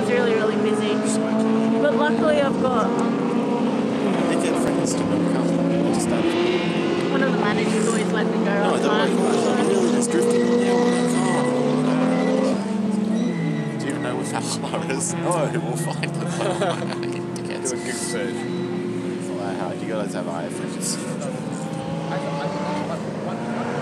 was really, really busy. But luckily I've got They get friends to come. Just one of the managers always let me go no, on they're like, time. oh, really just drifting on there. Do you even know with Alvaras? No, we'll find them. Do a Google search. How do you guys have iPhones?